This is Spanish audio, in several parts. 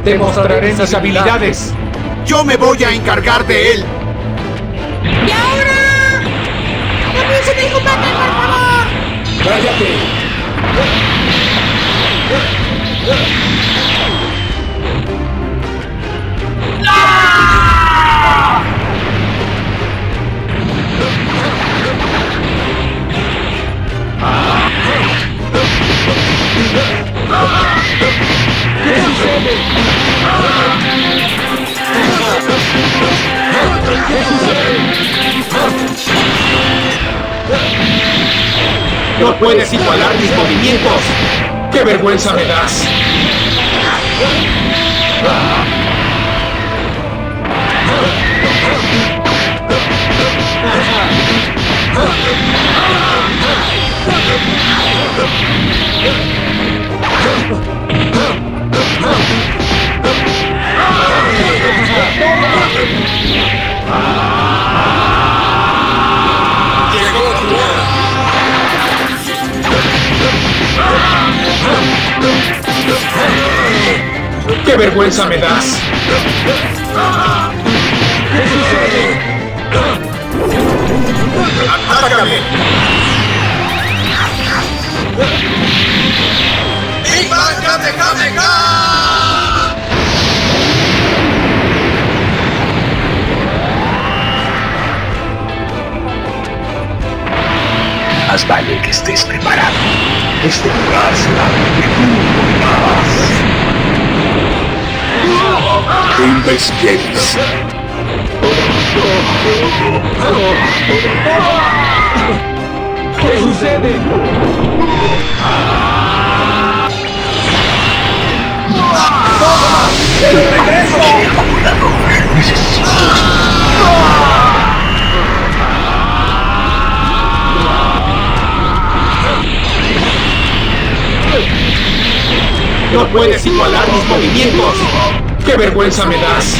Te mostraré mis habilidades. Yo me voy a encargar de él. ¡Y ahora! ¡Comiencen el combate, por favor! ¡Cállate! ¿Qué sucede? No puedes igualar mis movimientos. ¡Qué vergüenza me das! ¡Qué vergüenza me das! ¿Qué sucede? ¡Atácame! ¡Big Bang Kamehameha! Más vale que estés preparado. Este lugar será donde tú morirás. Investigues. ¿Qué sucede? ¡El regreso! No puedes igualar mis movimientos. ¡Qué vergüenza me das!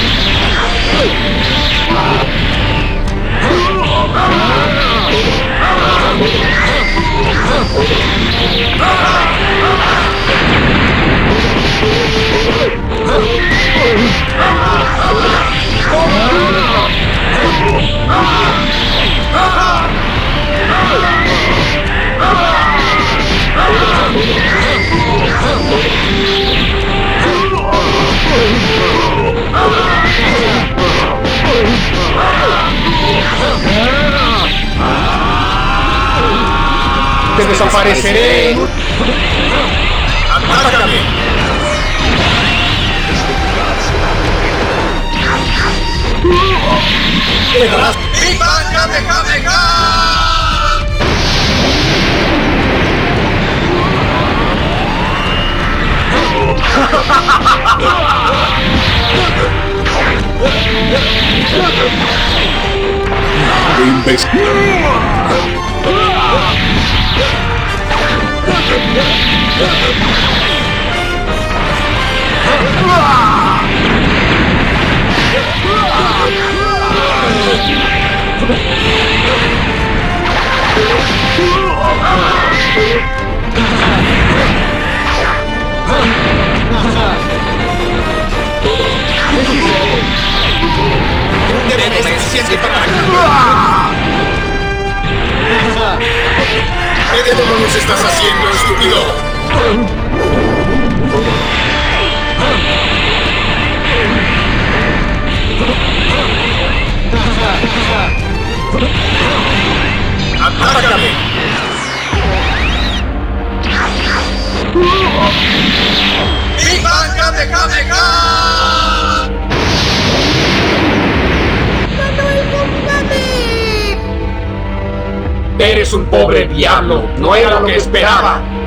¡Te desapareceré! ¡Atácame! ¡Big Bang Kamehameha! ¿Qué demonios estás haciendo, estúpido? ¡Atácame! ¡Big Bang Kamehameha! Eres un pobre diablo. No era lo que esperaba.